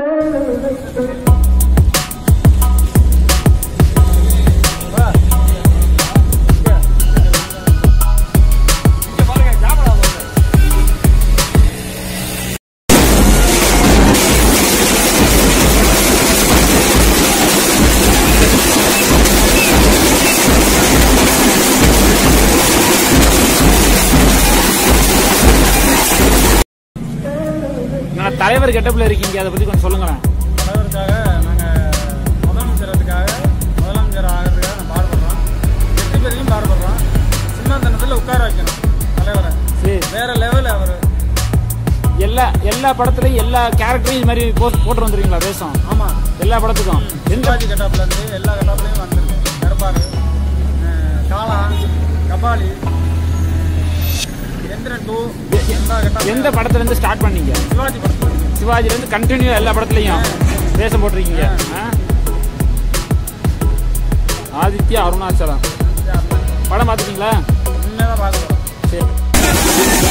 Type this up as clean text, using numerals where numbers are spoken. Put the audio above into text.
தலைவர் கெட்டப்ல இருக்கீங்க, அதை பத்தி கொஞ்சம் சொல்லுங்களேன். தலைவருக்காக நாங்கள் முதலமைச்சர் ஆகிறதுக்காக நான் பாடுபடுறோம். 8 பேரையும் பாடுபடுறோம். சிம்மாசனத்தில் உட்கார வைக்கணும் தலைவரை. வேற லெவல் அவர். எல்லா படத்துலயும் எல்லா கேரக்டரையும் இது மாதிரி போட்டு வந்துருக்கீங்களா வேஷம்? ஆமா, எல்லா படத்துக்கும் சிவாஜி கெட்டப்ல இருந்து எல்லா கெட்டப்லையும் வந்துருக்கு. தர்பார், காளா, கபாலி, எந்த படத்துல இருந்து ஸ்டார்ட் பண்ணீங்க? சிவாஜி படம். சிவாஜில இருந்து கண்டினியூ எல்லா படத்துலயும் வேஷம் போட்டிருக்கீங்க. ஆதித்யா அருணாச்சலம் படம் பாத்துட்டீங்களா? உண்மைதான் பார்க்கலாம். சரி.